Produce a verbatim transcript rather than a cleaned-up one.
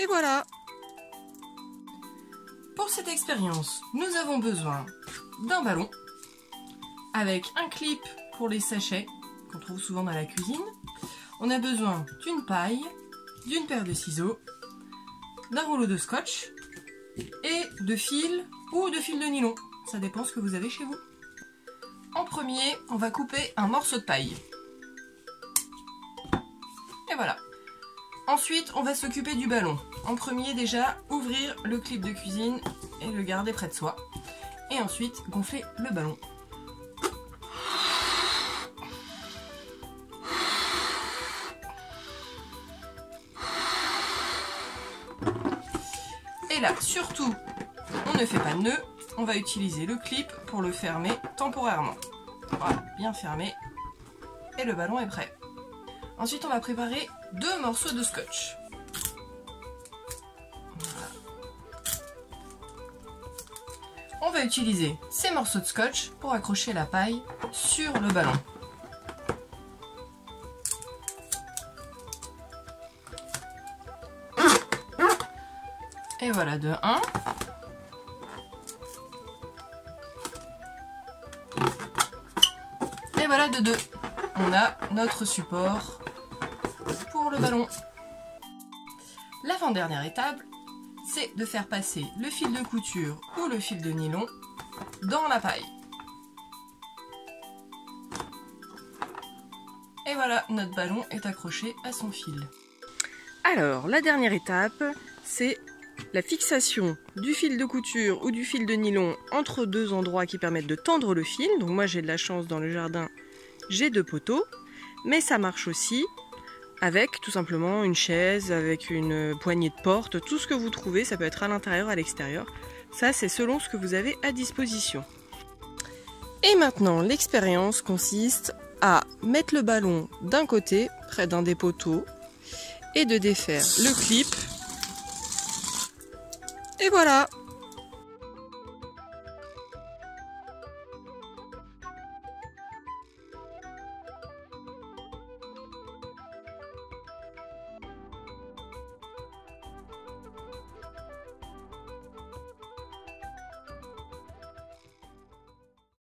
Et voilà. Pour cette expérience, nous avons besoin d'un ballon avec un clip pour les sachets qu'on trouve souvent dans la cuisine. On a besoin d'une paille, d'une paire de ciseaux, d'un rouleau de scotch et de fil ou de fil de nylon. Ça dépend ce que vous avez chez vous. En premier, on va couper un morceau de paille. Et voilà. Ensuite, on va s'occuper du ballon. En premier, déjà, ouvrir le clip de cuisine et le garder près de soi. Et ensuite, gonfler le ballon. Et là, surtout, on ne fait pas de nœud. On va utiliser le clip pour le fermer temporairement. Voilà, bien fermé. Et le ballon est prêt. Ensuite, on va préparer deux morceaux de scotch. Voilà. On va utiliser ces morceaux de scotch pour accrocher la paille sur le ballon. Et voilà de un. Et voilà de deux. On a notre support pour le ballon. L'avant-dernière étape, c'est de faire passer le fil de couture ou le fil de nylon dans la paille. Et voilà, notre ballon est accroché à son fil. Alors, la dernière étape, c'est la fixation du fil de couture ou du fil de nylon entre deux endroits qui permettent de tendre le fil. Donc moi j'ai de la chance dans le jardin, j'ai deux poteaux, mais ça marche aussi avec tout simplement une chaise, avec une poignée de porte, tout ce que vous trouvez, ça peut être à l'intérieur, à l'extérieur. Ça c'est selon ce que vous avez à disposition. Et maintenant l'expérience consiste à mettre le ballon d'un côté, près d'un des poteaux, et de défaire le clip. Et voilà!